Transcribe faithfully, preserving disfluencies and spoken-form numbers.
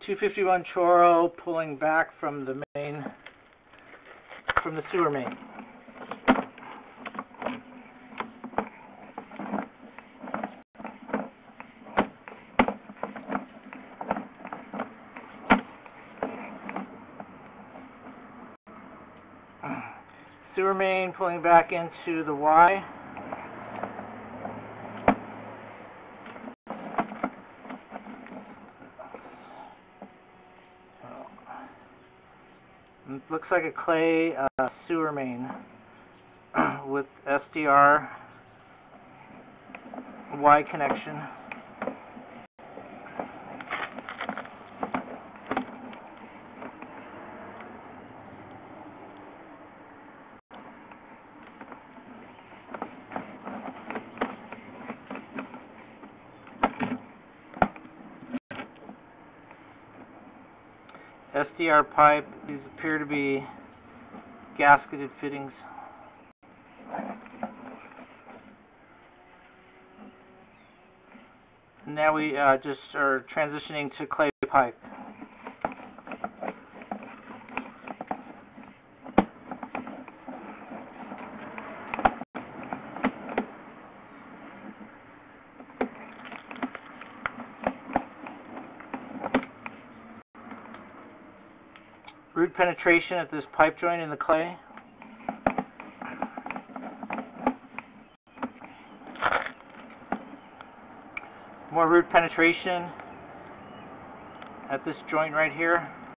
two fifty-one Chorro pulling back from the main, from the sewer main. Sewer main pulling back into the Y. It looks like a clay uh, sewer main with S D R Y connection. S D R pipe, these appear to be gasketed fittings. Now we uh, just are transitioning to clay pipe. Root penetration at this pipe joint in the clay. More root penetration at this joint right here.